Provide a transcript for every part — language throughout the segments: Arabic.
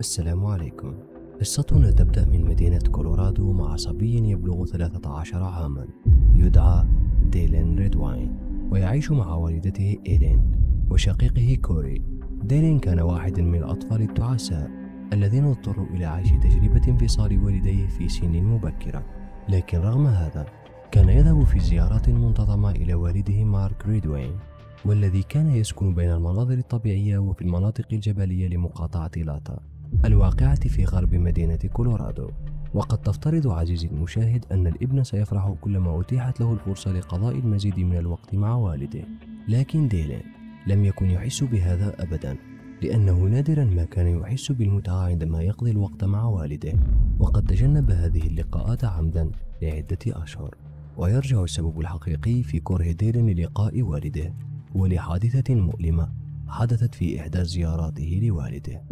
السلام عليكم. قصتنا تبدأ من مدينة كولورادو مع صبي يبلغ 13 عاما يدعى ديلين ريدواين، ويعيش مع والدته إيلين وشقيقه كوري. ديلين كان واحدا من الأطفال التعساء الذين اضطروا إلى عيش تجربة انفصال والديه في سن مبكرة، لكن رغم هذا كان يذهب في زيارات منتظمة إلى والده مارك ريدواين، والذي كان يسكن بين المناظر الطبيعية وفي المناطق الجبلية لمقاطعة لاتا الواقعة في غرب مدينة كولورادو. وقد تفترض عزيزي المشاهد أن الابن سيفرح كلما أتيحت له الفرصة لقضاء المزيد من الوقت مع والده، لكن ديلين لم يكن يحس بهذا أبدا، لأنه نادرا ما كان يحس بالمتعة عندما يقضي الوقت مع والده، وقد تجنب هذه اللقاءات عمدا لعدة أشهر. ويرجع السبب الحقيقي في كره ديلين للقاء والده ولحادثة مؤلمة حدثت في إحدى زياراته لوالده.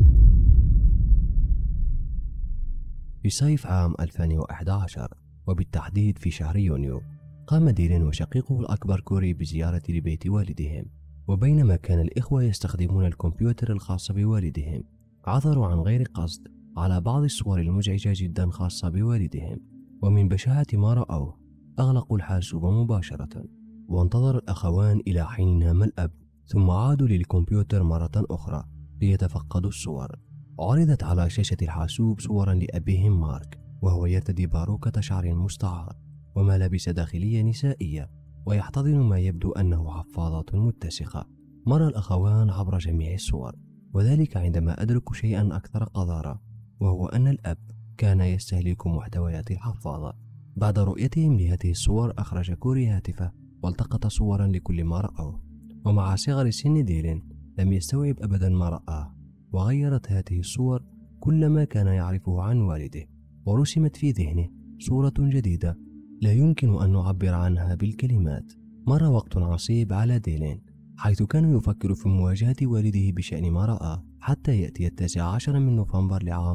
في صيف عام 2011، وبالتحديد في شهر يونيو، قام ديلين وشقيقه الأكبر كوري بزيارة لبيت والدهم، وبينما كان الإخوة يستخدمون الكمبيوتر الخاص بوالدهم، عثروا عن غير قصد على بعض الصور المزعجة جدا خاصة بوالدهم، ومن بشاعة ما رأوه أغلقوا الحاسوب مباشرة، وانتظر الأخوان إلى حين نام الأب، ثم عادوا للكمبيوتر مرة أخرى ليتفقدوا الصور. عرضت على شاشة الحاسوب صورا لأبيهم مارك وهو يرتدي باروكة شعر مستعار وملابس داخلية نسائية ويحتضن ما يبدو أنه حفاضات متسخة. مر الأخوان عبر جميع الصور، وذلك عندما أدركوا شيئا أكثر قذارة، وهو أن الأب كان يستهلك محتويات الحفاضة. بعد رؤيتهم لهذه الصور أخرج كوري هاتفه والتقط صورا لكل ما رأوه، ومع صغر سن ديلين لم يستوعب أبدا ما رآه، وغيرت هذه الصور كل ما كان يعرفه عن والده، ورسمت في ذهنه صورة جديدة لا يمكن أن نعبر عنها بالكلمات. مر وقت عصيب على ديلين، حيث كان يفكر في مواجهة والده بشأن ما رأى، حتى يأتي 19 من نوفمبر لعام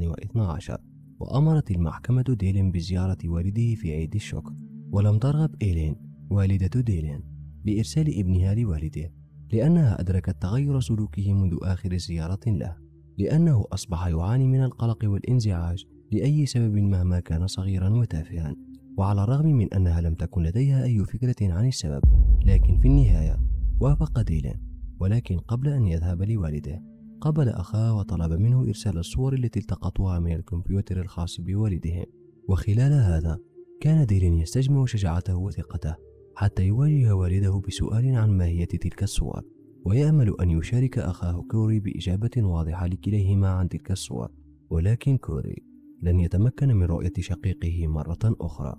2012، وأمرت المحكمة ديلين بزيارة والده في عيد الشكر. ولم ترغب إيلين والدة ديلين بإرسال ابنها لوالده، لأنها أدركت تغير سلوكه منذ آخر زيارة له، لأنه أصبح يعاني من القلق والانزعاج لأي سبب مهما كان صغيرا وتافها. وعلى الرغم من أنها لم تكن لديها أي فكرة عن السبب، لكن في النهاية وافق ديلين. ولكن قبل أن يذهب لوالده، قابل أخاه وطلب منه إرسال الصور التي التقطوها من الكمبيوتر الخاص بوالدهم. وخلال هذا كان ديلين يستجمع شجاعته وثقته حتى يواجه والده بسؤال عن ماهية تلك الصور، ويأمل أن يشارك أخاه كوري بإجابة واضحة لكليهما عن تلك الصور. ولكن كوري لن يتمكن من رؤية شقيقه مرة أخرى.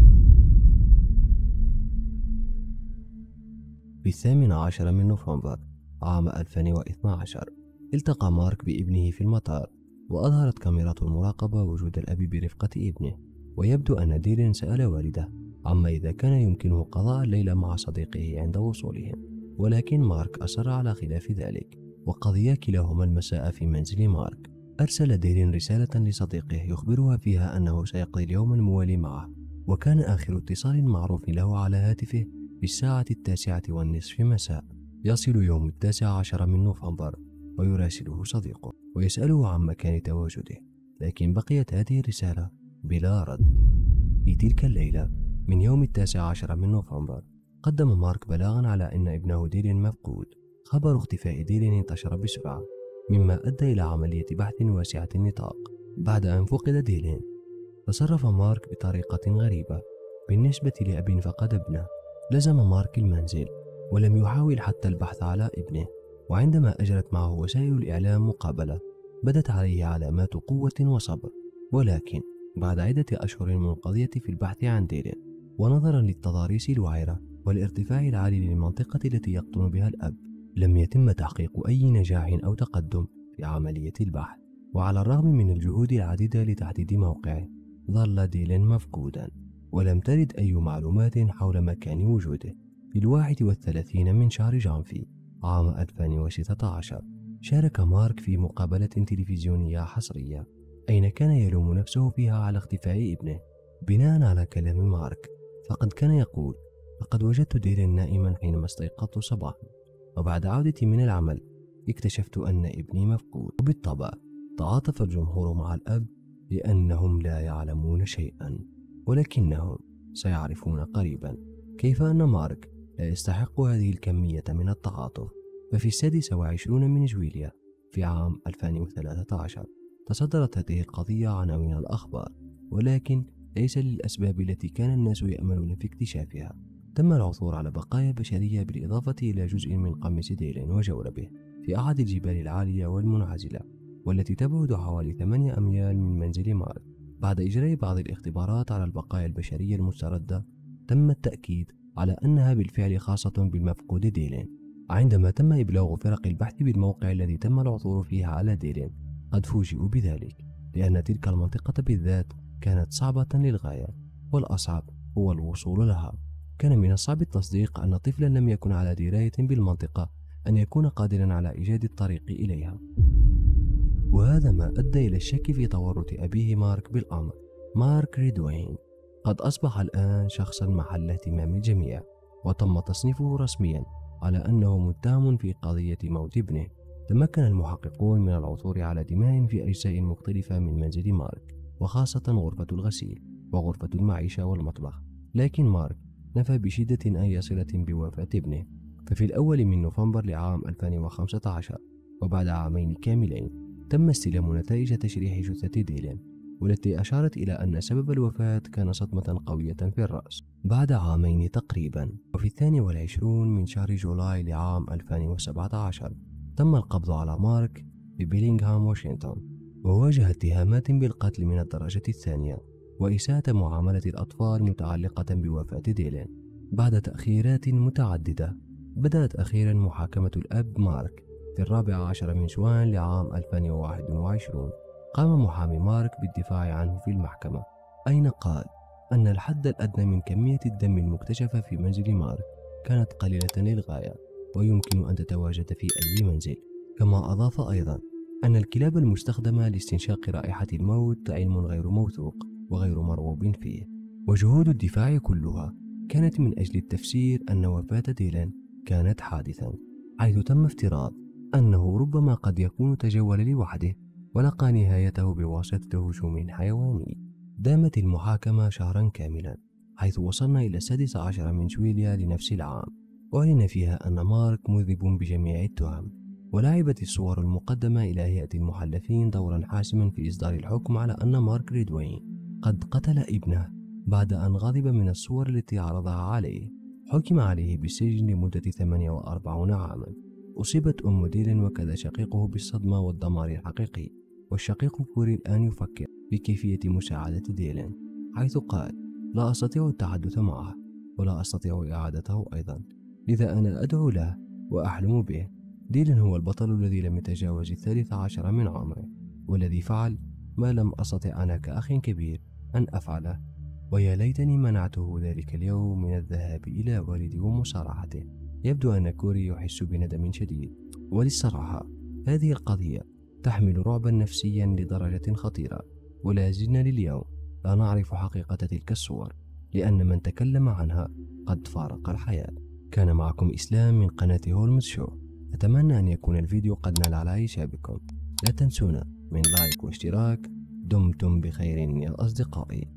في 18 من نوفمبر عام 2012، التقى مارك بابنه في المطار، وأظهرت كاميرات المراقبة وجود الأب برفقة ابنه، ويبدو أن ديلين سأل والده عما إذا كان يمكنه قضاء الليلة مع صديقه عند وصولهم، ولكن مارك أصر على خلاف ذلك، وقضيا كلاهما المساء في منزل مارك. أرسل ديلين رسالة لصديقه يخبرها فيها أنه سيقضي اليوم الموالي معه، وكان آخر اتصال معروف له على هاتفه في الساعة 9:30 مساء. يصل يوم 19 من نوفمبر، ويراسله صديقه ويسأله عن مكان تواجده، لكن بقيت هذه الرسالة بلا رد. في تلك الليلة من يوم 19 من نوفمبر، قدم مارك بلاغا على أن ابنه ديلين مفقود. خبر اختفاء ديلين انتشر بسرعة، مما أدى إلى عملية بحث واسعة النطاق. بعد أن فقد ديلين، تصرف مارك بطريقة غريبة بالنسبة لأب فقد ابنه. لزم مارك المنزل ولم يحاول حتى البحث على ابنه، وعندما أجرت معه وسائل الإعلام مقابلة بدت عليه علامات قوة وصبر. ولكن بعد عدة أشهر منقضية في البحث عن ديلين، ونظرا للتضاريس الوعرة والارتفاع العالي للمنطقة التي يقطن بها الأب، لم يتم تحقيق أي نجاح أو تقدم في عملية البحث. وعلى الرغم من الجهود العديدة لتحديد موقعه، ظل ديلين مفقودا، ولم ترد أي معلومات حول مكان وجوده. في 31 من شهر جانفي عام 2016، شارك مارك في مقابلة تلفزيونية حصرية، أين كان يلوم نفسه فيها على اختفاء ابنه. بناء على كلام مارك، فقد كان يقول: لقد وجدت ديلين نائما حينما استيقظت صباحا، وبعد عودتي من العمل اكتشفت أن ابني مفقود. وبالطبع تعاطف الجمهور مع الأب لأنهم لا يعلمون شيئا، ولكنهم سيعرفون قريبا كيف أن مارك لا يستحق هذه الكمية من التعاطف. ففي 26 من جويليا في عام 2013 تصدرت هذه القضية عناوين الأخبار، ولكن ليس للأسباب التي كان الناس يأملون في اكتشافها. تم العثور على بقايا بشرية بالإضافة إلى جزء من قميص ديلين وجوربه في أحد الجبال العالية والمنعزلة، والتي تبعد حوالي 8 أميال من منزل مارك. بعد إجراء بعض الاختبارات على البقايا البشرية المستردة، تم التأكيد على أنها بالفعل خاصة بالمفقود ديلين. عندما تم إبلاغ فرق البحث بالموقع الذي تم العثور فيه على ديلين، قد فوجئوا بذلك، لأن تلك المنطقة بالذات كانت صعبة للغاية، والأصعب هو الوصول لها. كان من الصعب التصديق أن طفلا لم يكن على دراية بالمنطقة أن يكون قادرا على إيجاد الطريق إليها، وهذا ما أدى إلى الشك في تورط أبيه مارك بالأمر. مارك ريدوين قد أصبح الآن شخصا محل اهتمام الجميع، وتم تصنيفه رسميا على أنه متهم في قضية موت ابنه. تمكن المحققون من العثور على دماء في أجزاء مختلفة من منزل مارك، وخاصة غرفة الغسيل وغرفة المعيشة والمطبخ، لكن مارك نفى بشدة أي صلة بوفاة ابنه. ففي الأول من نوفمبر لعام 2015 وبعد عامين كاملين تم استلام نتائج تشريح جثة ديلين، والتي أشارت إلى أن سبب الوفاة كان صدمة قوية في الرأس بعد عامين تقريبا. وفي 22 من شهر جولاي لعام 2017 تم القبض على مارك ببيلينغهام واشنطن، وواجه اتهامات بالقتل من الدرجة الثانية وإساءة معاملة الأطفال متعلقة بوفاة ديلين. بعد تأخيرات متعددة بدأت أخيرا محاكمة الأب مارك في 14 من شوان لعام 2021. قام محامي مارك بالدفاع عنه في المحكمة، أين قال أن الحد الأدنى من كمية الدم المكتشفة في منزل مارك كانت قليلة للغاية ويمكن أن تتواجد في أي منزل. كما أضاف أيضا أن الكلاب المستخدمة لاستنشاق رائحة الموت علم غير موثوق وغير مرغوب فيه. وجهود الدفاع كلها كانت من أجل التفسير أن وفاة ديلين كانت حادثا، حيث تم افتراض أنه ربما قد يكون تجول لوحده ولقى نهايته بواسطة هجوم حيواني. دامت المحاكمة شهرا كاملا، حيث وصلنا إلى 16 من جويليا لنفس العام، أعلن فيها أن مارك مذنب بجميع التهم. ولعبت الصور المقدمة إلى هيئة المحلفين دورا حاسما في إصدار الحكم على أن مارك ريدوين قد قتل ابنه بعد أن غضب من الصور التي عرضها عليه. حكم عليه بالسجن لمدة 48 عاما. أصيبت أم ديلين وكذا شقيقه بالصدمة والدمار الحقيقي، والشقيق كوري الآن يفكر بكيفية مساعدة ديلين، حيث قال: لا أستطيع التحدث معه ولا أستطيع إعادته أيضا، لذا أنا أدعو له وأحلم به. ديلين هو البطل الذي لم يتجاوز 13 من عمره، والذي فعل ما لم أستطع أنا كأخ كبير أن أفعله، ويا ليتني منعته ذلك اليوم من الذهاب إلى والدي ومصارحته. يبدو أن كوري يحس بندم شديد، وللصراحة هذه القضية تحمل رعبا نفسيا لدرجة خطيرة، ولا زلنا لليوم لا نعرف حقيقة تلك الصور، لأن من تكلم عنها قد فارق الحياة. كان معكم إسلام من قناة هولمز شو. أتمنى أن يكون الفيديو قد نال على إعجابكم. لا تنسونا من لايك واشتراك. دمتم بخير يا أصدقائي.